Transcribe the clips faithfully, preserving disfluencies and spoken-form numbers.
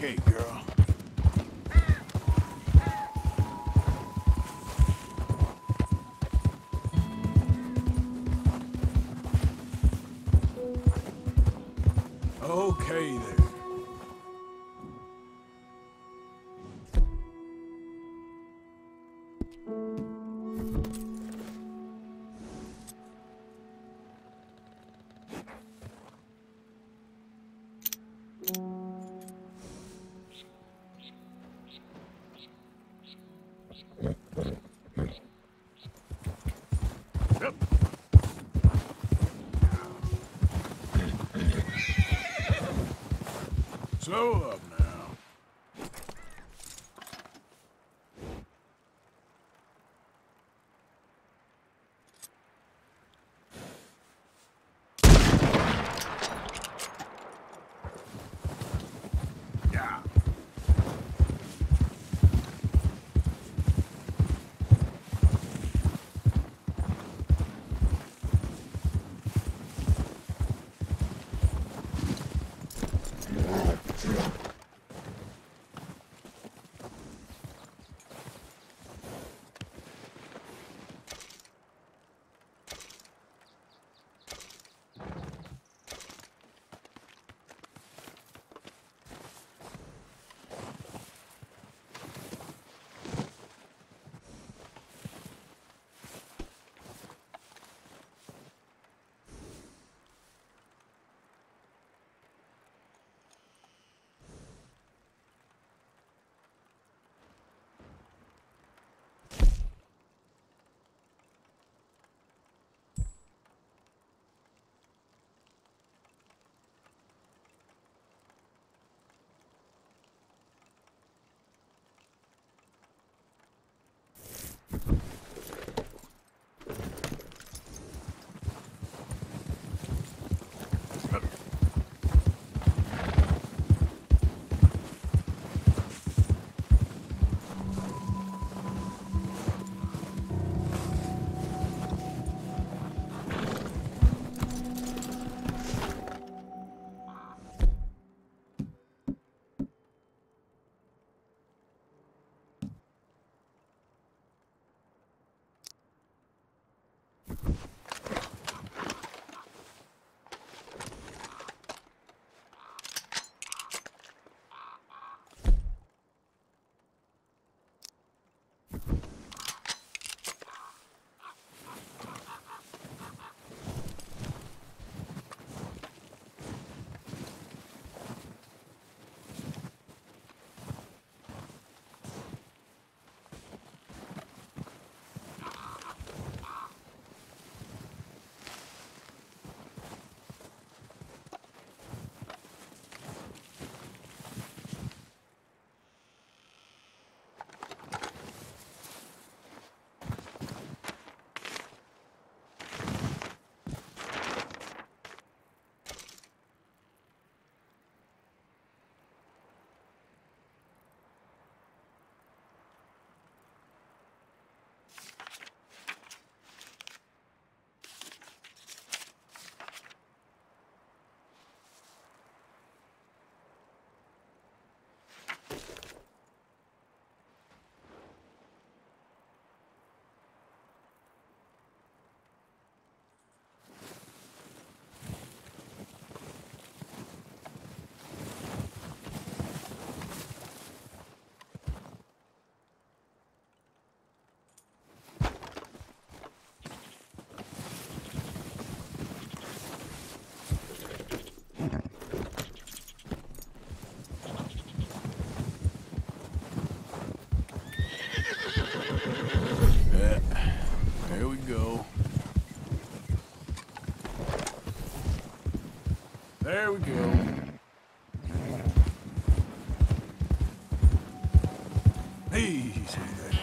Okay, girl. Okay there. Yep. Slow up now. Yeah. Yeah, there we go. There we go. Easy there.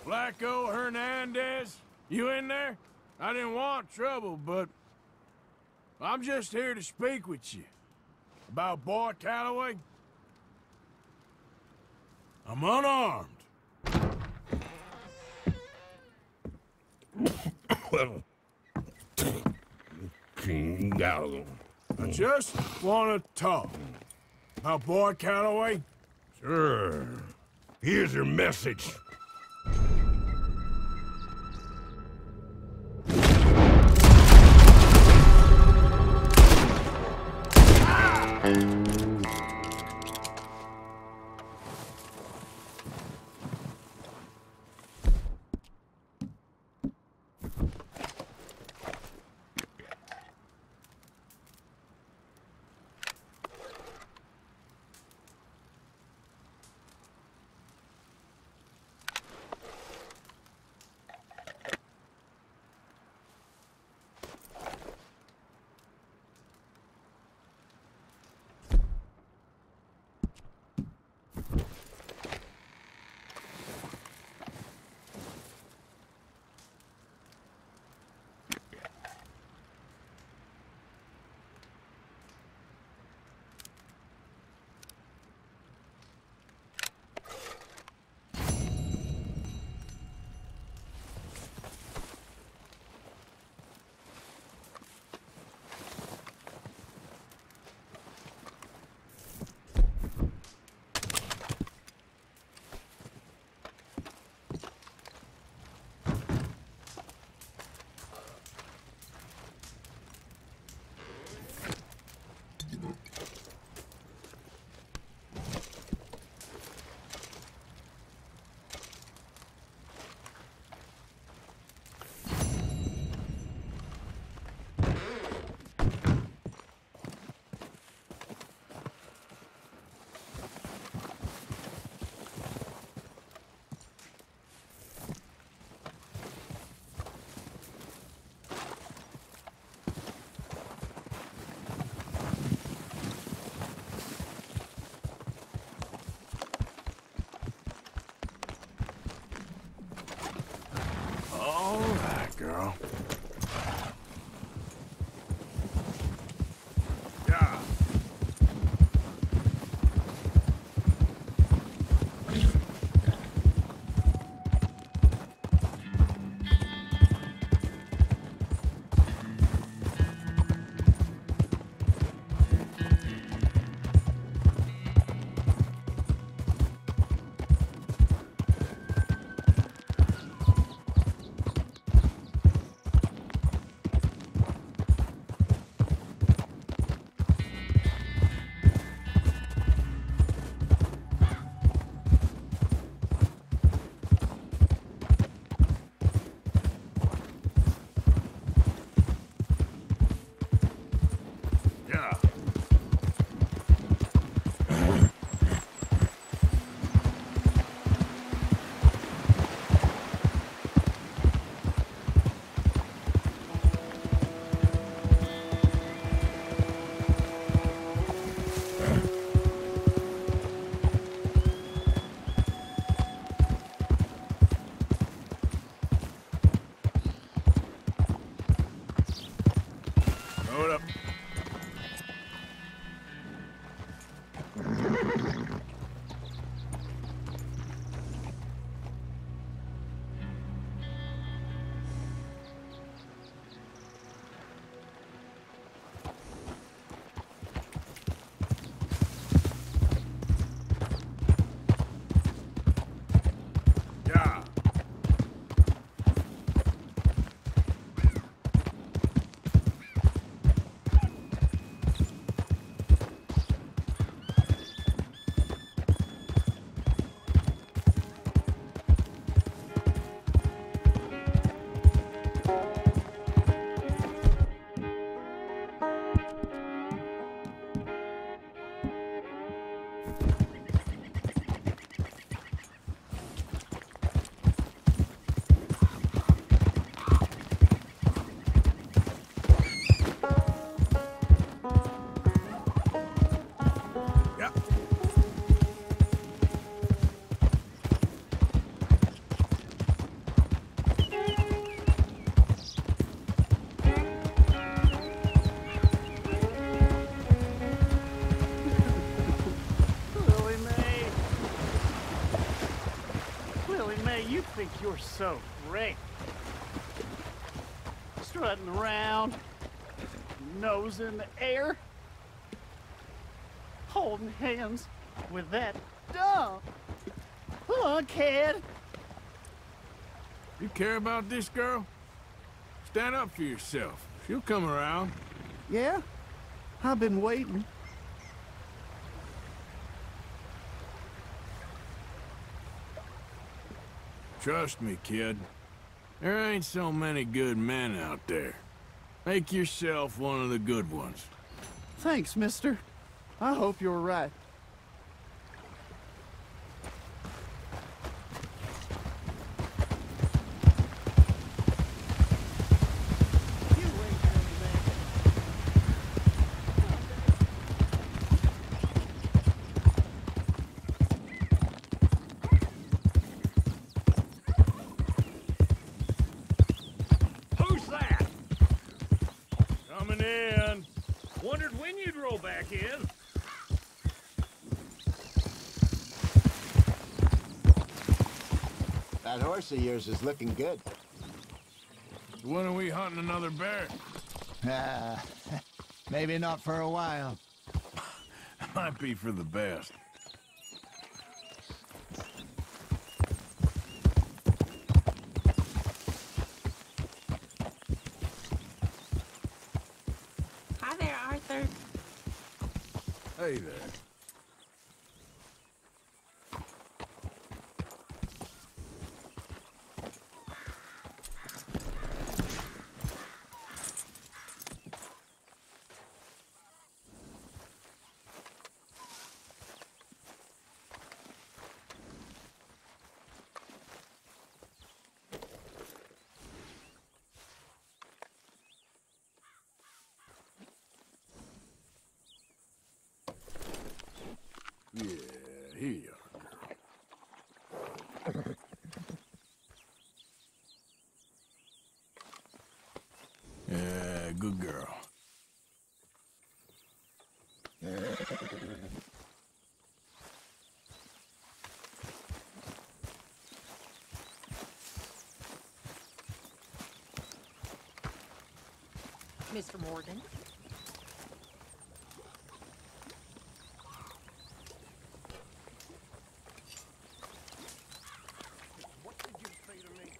Flacco Hernandez, you in there? I didn't want trouble, but I'm just here to speak with you. About Boy Calloway? I'm unarmed. Well, King Gallagher. I just want to talk. About Boy Calloway? Sure. Here's your message. All right, girl. Yeah. Yeah. Hold up. Yeah. You think you're so great. Strutting around, nose in the air, holding hands with that dumb lunkhead. You care about this girl? Stand up for yourself. She'll come around. Yeah, I've been waiting. Trust me, kid. There ain't so many good men out there. Make yourself one of the good ones. Thanks, mister. I hope you're right. Who's that? Coming in. Wondered when you'd roll back in. That horse of yours is looking good. When are we hunting another bear? Ah, maybe not for a while. Might be for the best. Hi there, Arthur. Hey there. Yeah, here you are, girl. Yeah, good girl. Mister Morgan. What did you say to me?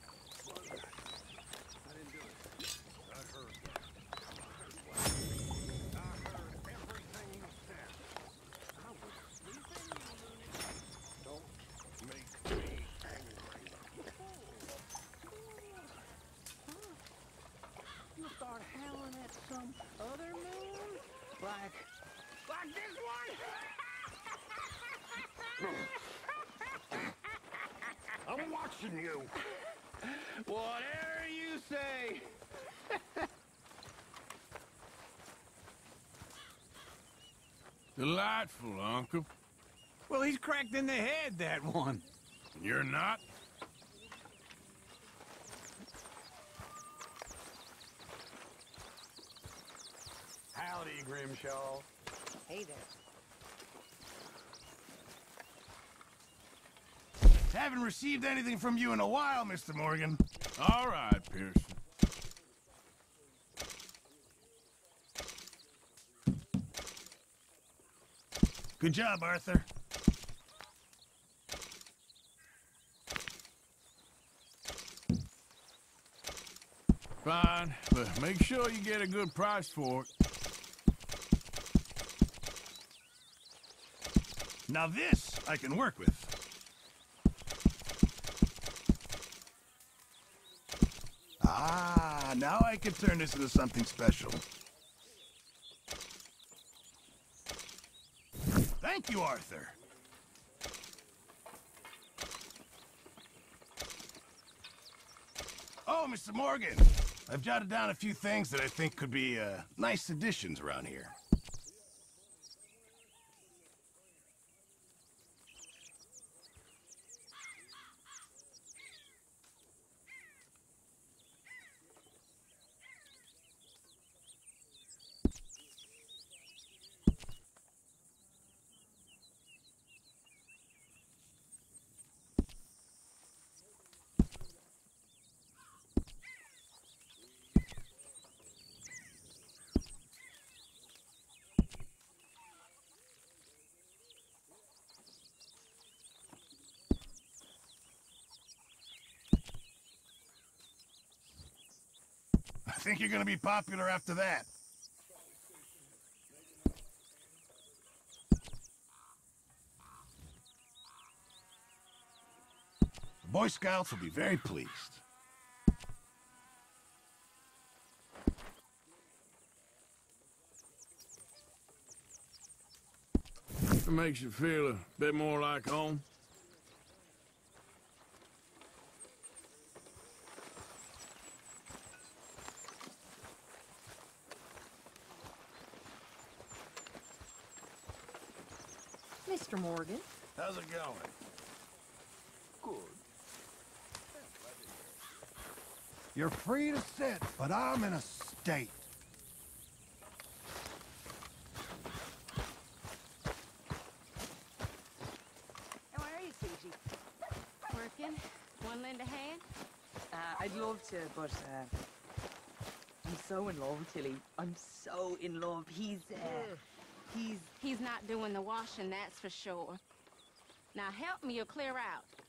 I didn't do it. I heard that. I heard everything you said. I was sleeping. Don't make me angry. You start howling at some other moon? Like, like this one? I'm watching you. Whatever you say. Delightful, Uncle. Well, he's cracked in the head, that one. You're not? Howdy, Grimshaw. Hey there. Haven't received anything from you in a while, Mister Morgan. All right, Pearson. Good job, Arthur. Fine, but make sure you get a good price for it. Now this I can work with. Ah, now I can turn this into something special. Thank you, Arthur. Oh, Mister Morgan, I've jotted down a few things that I think could be uh, nice additions around here. think you're gonna be popular after that? The Boy Scouts will be very pleased. It makes you feel a bit more like home. Mister Morgan. How's it going? Good. You're free to sit, but I'm in a state. How are you, Susie? Working? Want to lend a hand? Uh, I'd love to, but uh, I'm so in love with Tilly. I'm so in love. He's, uh, he's... He's not doing the washing, that's for sure. Now help me or clear out.